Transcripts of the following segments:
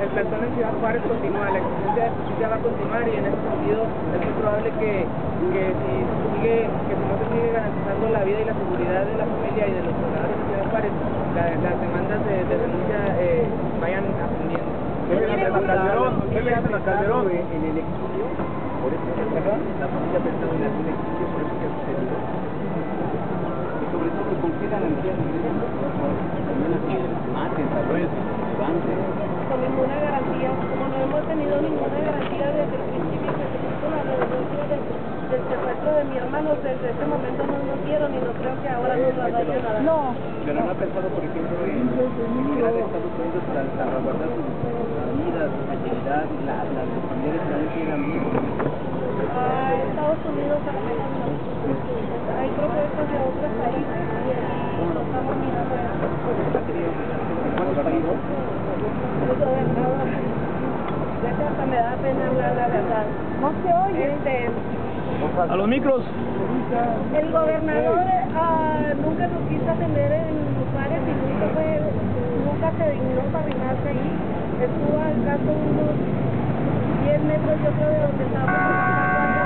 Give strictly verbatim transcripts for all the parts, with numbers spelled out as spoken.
el plantón en Ciudad Juárez continúa, la exigencia de justicia va a continuar y en ese sentido es muy probable que, que, si sigue, que si no se sigue garantizando la vida y la seguridad de la familia y de los trabajadores de Ciudad Juárez, la, las demandas de, de denuncia eh, vayan ascendiendo. ¿Qué le dicen a Calderón? ¿Qué le dicen a Calderón? En el exilio, por eso la familia pensando en hacer un exilio, por eso que ha sucedido. Y sobre todo con qué garantía de que maten, tal vez, levanten. Con ninguna garantía, como no hemos tenido ninguna garantía desde el principio que se hizo la denuncia del, del secuestro de mi hermano, desde ese momento no nos dieron y no creo que ahora nos la vayan a dar. No. Pero no ha pensado, por ejemplo, en emigrar a Estados Unidos para salvaguardar su vida, su seguridad, la, la, los familiares también llegan vivos. A Estados Unidos a lo mejor no. Hay propuestas de otros países y lo estamos mirando ya. ¿Cuántos países? El gobernador. Ya que hasta me da pena hablar la verdad. No se oye. Este, A los micros. el gobernador uh, nunca nos quiso atender en lugares y nunca fue, nunca se dignó para arrimarse ahí. Estuvo al caso unos diez metros yo creo de donde estábamos trabajando.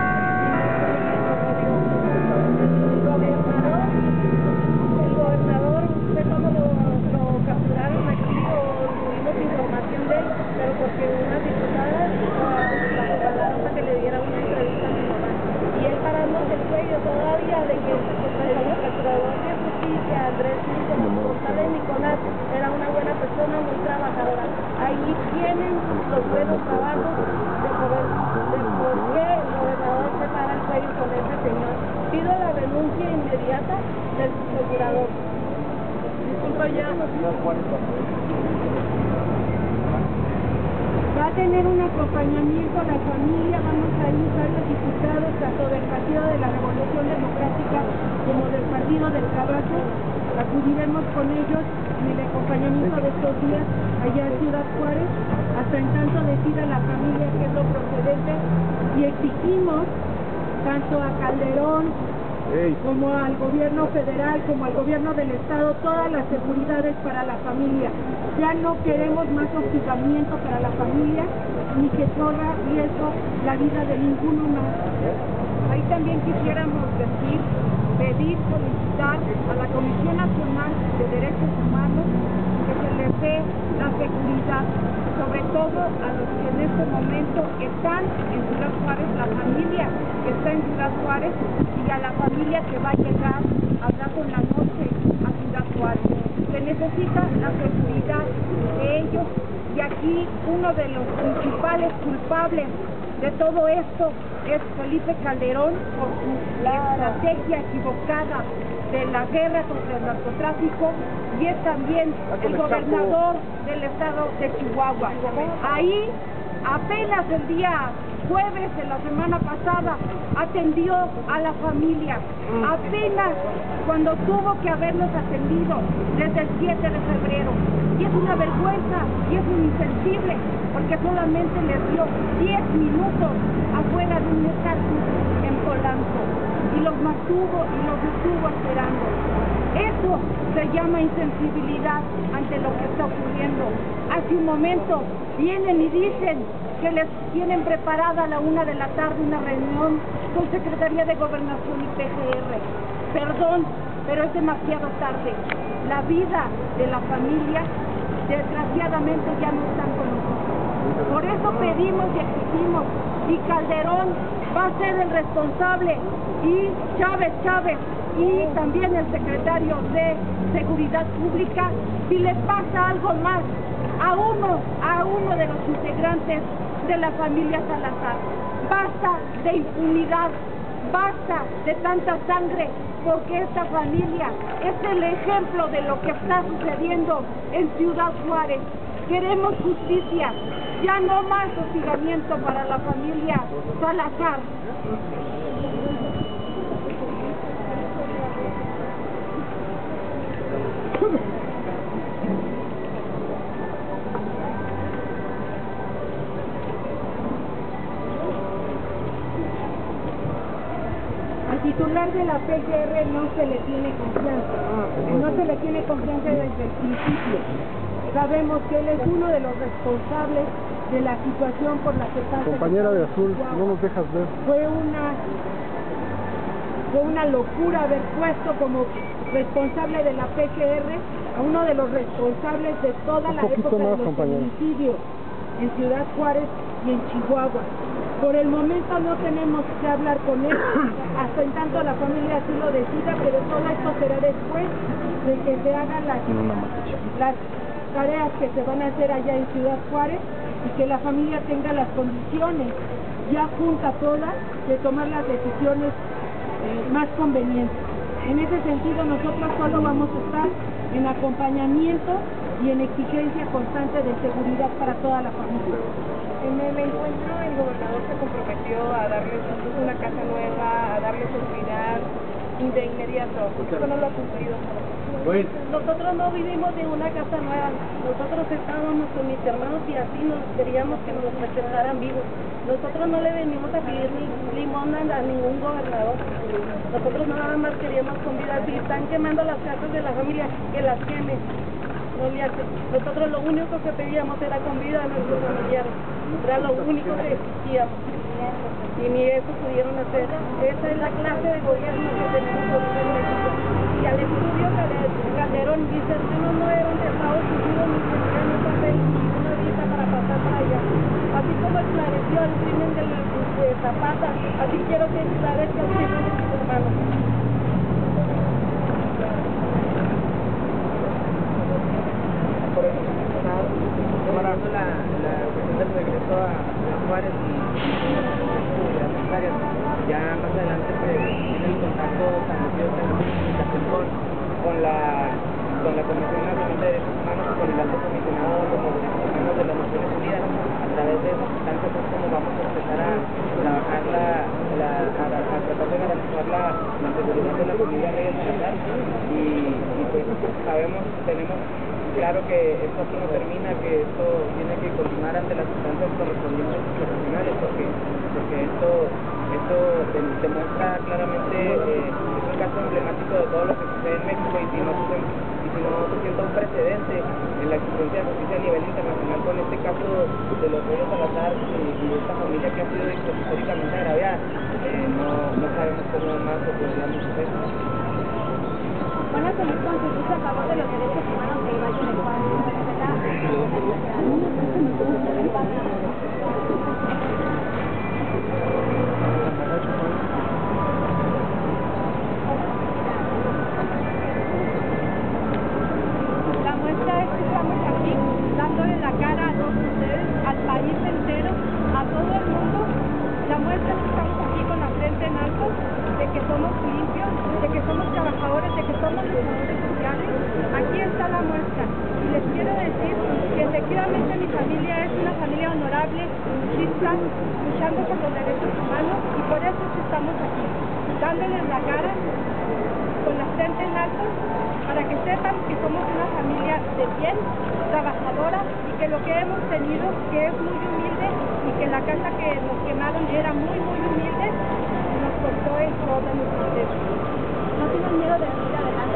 El gobernador, el gobernador, no sé cómo lo, lo capturaron aquí o tuvimos información de él, pero porque unas diputadas uh, la jalaron para que le diera una entrevista a mi mamá. Y él parándose el cuello todavía de que el capturador de justicia, Andrés González Nicolás, era una buena persona, muy trabajadora. Ahí tienen los buenos trabajos de poder, de por qué el gobernador se para el cuello con ese señor. Pido la renuncia inmediata del procurador. Disculpa ya. Va a tener un acompañamiento a la familia, vamos a ir varios diputados, tanto del Partido de la Revolución Democrática como del Partido del Trabajo. Acudiremos con ellos en el acompañamiento de estos días allá en Ciudad Juárez, hasta en tanto decida la familia qué es lo procedente, y exigimos tanto a Calderón como al gobierno federal, como al gobierno del estado, todas las seguridades para la familia. Ya no queremos más hostigamiento para la familia, ni que corra riesgo la vida de ninguno más. Ahí también quisiéramos decir, pedir, solicitar a la Comisión Nacional de Derechos Humanos que se les dé la seguridad, sobre todo a los que en este momento están en Ciudad Juárez, la familia que está en Ciudad Juárez y a la familia que va a llegar allá con la noche a Ciudad Juárez. Se necesita la seguridad de ellos y aquí uno de los principales culpables de todo esto es Felipe Calderón por su estrategia equivocada de la guerra contra el narcotráfico y es también el gobernador del estado de Chihuahua. Ahí apenas el día jueves de la semana pasada atendió a la familia, apenas cuando tuvo que haberlos atendido desde el siete de febrero. Y es una vergüenza y es un insensible porque solamente les dio diez minutos afuera de un estatus en Polanco y los mantuvo y los estuvo esperando. Eso se llama insensibilidad ante lo que está ocurriendo. Hace un momento vienen y dicen que les tienen preparada a la una de la tarde una reunión con Secretaría de Gobernación y P G R. Perdón, pero es demasiado tarde. La vida de la familia, desgraciadamente, ya no están con nosotros. Por eso pedimos y exigimos, y Calderón va a ser el responsable, y Chávez Chávez, y también el secretario de Seguridad Pública, si les pasa algo más a uno, a uno de los integrantes de la familia Salazar. Basta de impunidad, basta de tanta sangre, porque esta familia es el ejemplo de lo que está sucediendo en Ciudad Juárez. Queremos justicia, ya no más hostigamiento para la familia Salazar. Al titular de la P G R no se le tiene confianza, no se le tiene confianza desde el principio. Sabemos que él es uno de los responsables de la situación por la que está. Compañera de azul, no nos dejas ver. Fue una, fue una locura haber puesto como responsable de la P G R a uno de los responsables de toda la época de los feminicidios en Ciudad Juárez y en Chihuahua. Por el momento no tenemos que hablar con él, hasta en tanto la familia así lo decida, pero todo esto será después de que se hagan las, las tareas que se van a hacer allá en Ciudad Juárez y que la familia tenga las condiciones ya junta todas de tomar las decisiones eh, más convenientes. En ese sentido nosotros solo vamos a estar en acompañamiento y en exigencia constante de seguridad para toda la familia. En el encuentro el gobernador se comprometió a darles una casa nueva, a darles seguridad y de inmediato. Eso no lo ha cumplido. Pues, Nosotros no vivimos de una casa nueva, nosotros estábamos con mis hermanos y así nos queríamos que nos presentaran vivos. Nosotros no le venimos a pedir ni limosna a ningún gobernador. Nosotros nada más queríamos con vida. Si están quemando las casas de la familia, que las quemen. No le hace. Nosotros lo único que pedíamos era con vida a nuestros familiares. Era lo único que exigíamos. Y ni eso pudieron hacer. Esa es la clase de gobierno que tenemos en México. Y al estudio Calderón dice, no, no eran de Estados Unidos ni tenían un papel ni una visa para pasar para allá. Así como esclareció el crimen de, la, de Zapata, así quiero que esclarezca el crimen de mis hermanos. Por eso, la, la cuestión del regreso a Ciudad Juárez y las secretarias, ya más adelante pues tiene el contacto establecido en la comunicación con, con la con la Comisión Nacional de Derechos Humanos y con el alto comisionado de los derechos humanos de las Naciones Unidas. A través de esas instancias es como vamos a empezar a trabajar la, la a, a tratar de garantizar la, la seguridad de la familia Reyes Salazar y, y pues sabemos, tenemos claro que esto aquí no termina, que esto tiene que continuar ante las instancias correspondientes profesionales, porque porque esto esto demuestra claramente eh, es un caso emblemático de todo lo que sucede en México y si no se, y si no se sienta un precedente en la existencia de justicia a nivel internacional con este caso de los Reyes Salazar y, y de esta familia que ha sido históricamente agraviada, eh, no, no sabemos cómo más ocurrirá mucho esto. Van a seguir con su lucha a favor de los derechos humanos del Valle del Padre. La muestra es que estamos aquí dándole la cara a todos ustedes, al país entero, a todo el mundo. La muestra es que estamos aquí con la frente en alto, de que somos limpios, de que somos trabajadores, de que somos luchadores sociales. Aquí está la muestra. Y les quiero decir que efectivamente mi familia es una familia honorable, justa, luchando por los derechos humanos y por eso es que estamos aquí, dándoles la cara con la frente en alto para que sepan que somos una familia de bien, trabajadora y que lo que hemos tenido, que es muy humilde y que la casa que nos quemaron era muy, muy humilde, nos costó el todo de nuestros derechos. ¿No tienen miedo de ir adelante?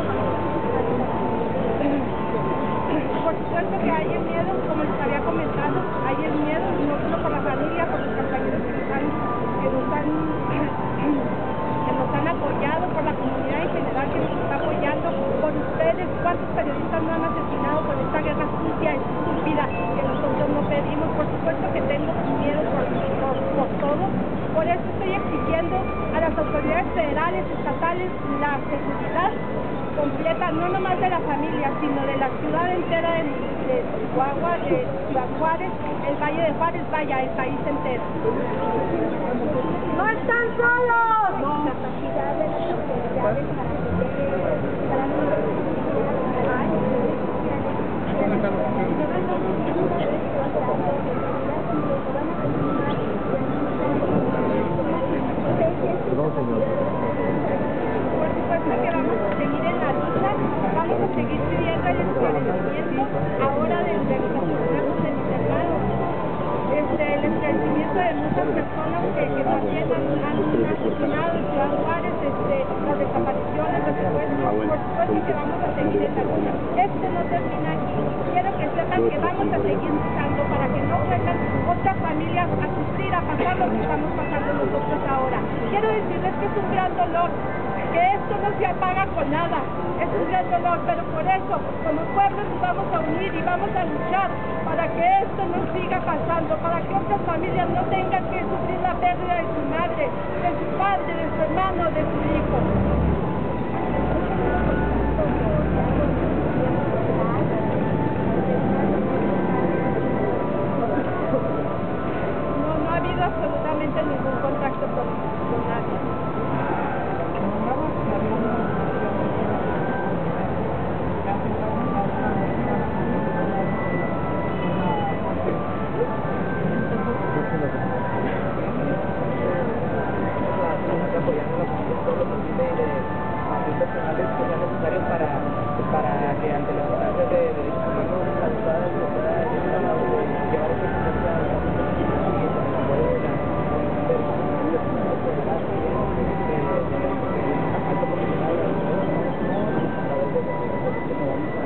Por supuesto que hay el miedo, como les había comentado, hay el miedo, no solo por la familia, por los compañeros que nos han, que nos han, que nos han apoyado, por la comunidad en general que nos está apoyando, por ustedes, cuántos periodistas no han asesinado por esta guerra sucia, estúpida, que nosotros no pedimos. Por supuesto que tengo miedo por, por, por todo. Por eso estoy exigiendo a las autoridades federales, estatales, la seguridad completa, no nomás de la familia, sino de la ciudad entera de, de Chihuahua, de Ciudad Juárez, el Valle de Juárez, vaya, el país entero. ¡No están solos! No. Capacidad de las autoridades para Por supuesto que vamos a seguir en la lucha, vamos a seguir pidiendo el esclarecimiento ahora de, de los asesinatos de mis hermanos, este, el esclarecimiento de muchas personas que, que también han, han asesinado en Ciudad Juárez, este, las desapariciones, los secuestros. Por supuesto que vamos a seguir en la lucha. Esto no termina aquí. Quiero que sepan que vamos a seguir luchando para que no vengan otras familias a sufrir, a pasar lo que estamos pasando nosotros ahora. Quiero decirles que es un gran dolor, que esto no se apaga con nada, es un gran dolor, pero por eso, como pueblo nos vamos a unir y vamos a luchar para que esto no siga pasando, para que otras familias no tengan que sufrir la pérdida de su madre, de su padre, de su hermano, de su hijo. No, no ha habido absolutamente ningún contacto con, con nadie. apoyando la posición todo lo posible de acciones personales que sean necesarios para, para que ante las instancias de derechos humanos adecuadas se pueda llevar a cabo llevar esa instancia a la justicia y con el apoyo de la Comisión de Derechos Humanos de la Federal también de la alta comisionada de la Nación a través de los recursos que nos vamos a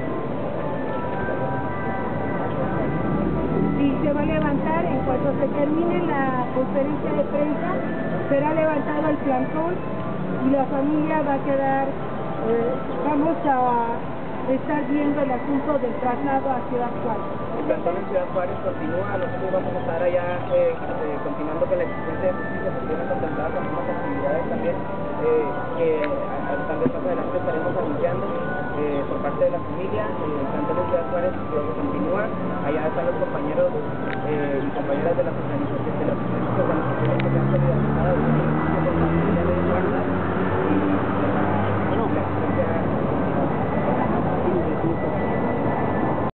Sí, se va a levantar en cuanto se termine la conferencia de prensa, será levantado el plantón y la familia va a quedar, eh, vamos a estar viendo el asunto del traslado a Ciudad Juárez. El plantón en Ciudad Juárez continúa, nosotros vamos a estar allá eh, eh, continuando con la exigencia de justicia, porque vienen contempladas algunas actividades también eh, que a, a, también más adelante estaremos anunciando eh, por parte de la familia. Eh, el plantón en Ciudad Juárez eh, continúa, allá están los compañeros eh, y compañeras de la